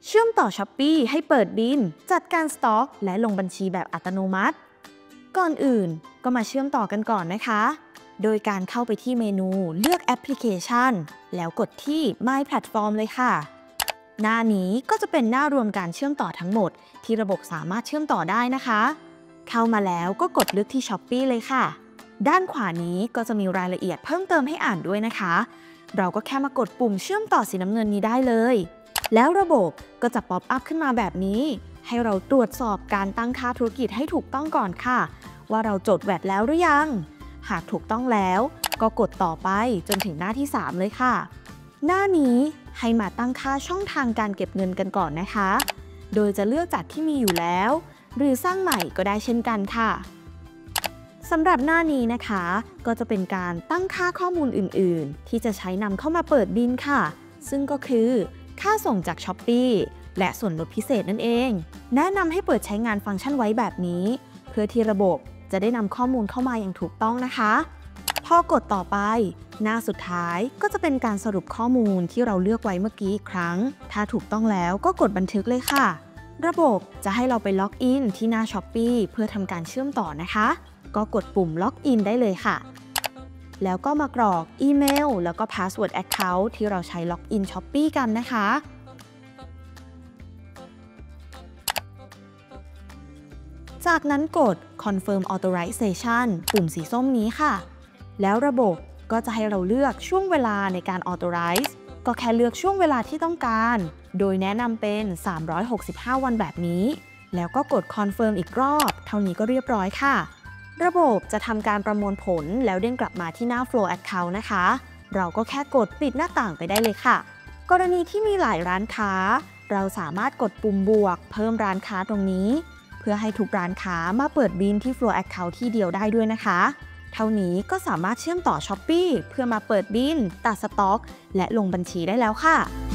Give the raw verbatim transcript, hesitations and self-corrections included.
เชื่อมต่อ Shopee ให้เปิดบินจัดการสต็อกและลงบัญชีแบบอัตโนมัติก่อนอื่นก็มาเชื่อมต่อกันก่อนนะคะโดยการเข้าไปที่เมนูเลือกแอปพลิเคชันแล้วกดที่ My Platform เลยค่ะหน้านี้ก็จะเป็นหน้ารวมการเชื่อมต่อทั้งหมดที่ระบบสามารถเชื่อมต่อได้นะคะเข้ามาแล้วก็กดเลือกที่ Shopee เลยค่ะด้านขวานี้ก็จะมีรายละเอียดเพิ่มเติมให้อ่านด้วยนะคะเราก็แค่มากดปุ่มเชื่อมต่อสีน้ำเงินนี้ได้เลยแล้วระบบก็จะป๊อปอัพขึ้นมาแบบนี้ให้เราตรวจสอบการตั้งค่าธุรกิจให้ถูกต้องก่อนค่ะว่าเราจด แวต แล้วหรือยังหากถูกต้องแล้วก็กดต่อไปจนถึงหน้าที่สามเลยค่ะหน้านี้ให้มาตั้งค่าช่องทางการเก็บเงินกันก่อนนะคะโดยจะเลือกจากที่มีอยู่แล้วหรือสร้างใหม่ก็ได้เช่นกันค่ะสำหรับหน้านี้นะคะก็จะเป็นการตั้งค่าข้อมูลอื่นๆที่จะใช้นำเข้ามาเปิดบินค่ะซึ่งก็คือค่าส่งจาก Shopee และส่วนลดพิเศษนั่นเองแนะนำให้เปิดใช้งานฟังก์ชันไว้แบบนี้เพื่อที่ระบบจะได้นำข้อมูลเข้ามาอย่างถูกต้องนะคะพอกดต่อไปหน้าสุดท้ายก็จะเป็นการสรุปข้อมูลที่เราเลือกไว้เมื่อกี้อีกครั้งถ้าถูกต้องแล้วก็กดบันทึกเลยค่ะระบบจะให้เราไปล็อกอินที่หน้า Shopee เพื่อทำการเชื่อมต่อนะคะก็กดปุ่มล็อกอินได้เลยค่ะแล้วก็มากรอกอีเมลแล้วก็ Password Account ที่เราใช้ล็อกอิน Shopee กันนะคะจากนั้นกด Confirm Authorization ปุ่มสีส้มนี้ค่ะแล้วระบบก็จะให้เราเลือกช่วงเวลาในการ Authorize ก็แค่เลือกช่วงเวลาที่ต้องการโดยแนะนำเป็นสามร้อยหกสิบห้าวันแบบนี้แล้วก็กด Confirm อีกรอบเท่านี้ก็เรียบร้อยค่ะระบบจะทำการประมวลผลแล้วเด้งกลับมาที่หน้า Flow Account นะคะเราก็แค่กดปิดหน้าต่างไปได้เลยค่ะกรณีที่มีหลายร้านค้าเราสามารถกดปุ่มบวกเพิ่มร้านค้าตรงนี้เพื่อให้ทุกร้านค้ามาเปิดบินที่ Flow Account ที่เดียวได้ด้วยนะคะเท่านี้ก็สามารถเชื่อมต่อ Shopee เพื่อมาเปิดบินตัดสต็อกและลงบัญชีได้แล้วค่ะ